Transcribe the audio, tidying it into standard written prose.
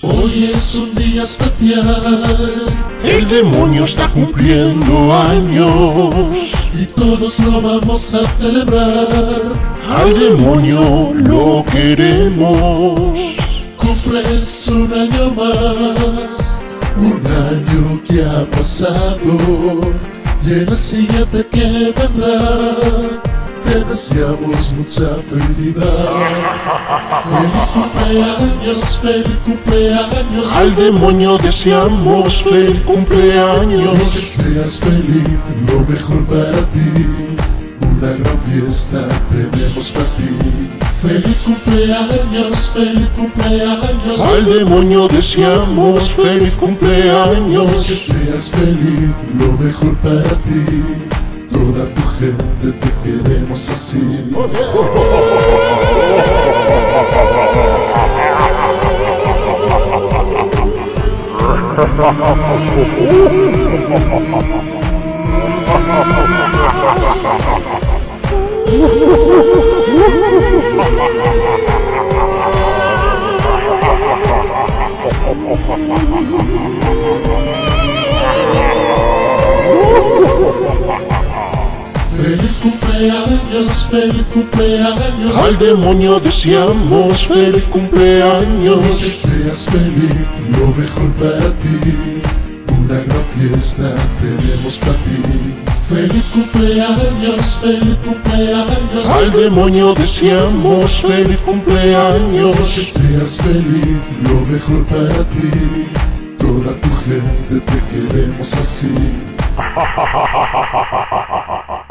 Hoy es un día especial, El demonio está cumpliendo años. y todos lo vamos a celebrar. Al demonio lo queremos. Cumples un año más, un año que ha pasado, y en el siguiente que vendrá te deseamos mucha felicidad. Feliz cumpleaños, Al demonio deseamos feliz que cumpleaños. seas feliz, lo mejor para ti. Una gran fiesta tenemos para ti. Feliz cumpleaños, Al demonio deseamos feliz que cumpleaños. seas feliz, lo mejor para ti. Toda tu gente te queremos así. Feliz cumpleaños, Al demonio deseamos feliz que cumpleaños. seas feliz, lo mejor para ti. Una gran fiesta tenemos para ti. Feliz cumpleaños, Al demonio deseamos feliz que cumpleaños. seas feliz, lo mejor para ti. Toda tu gente te queremos así.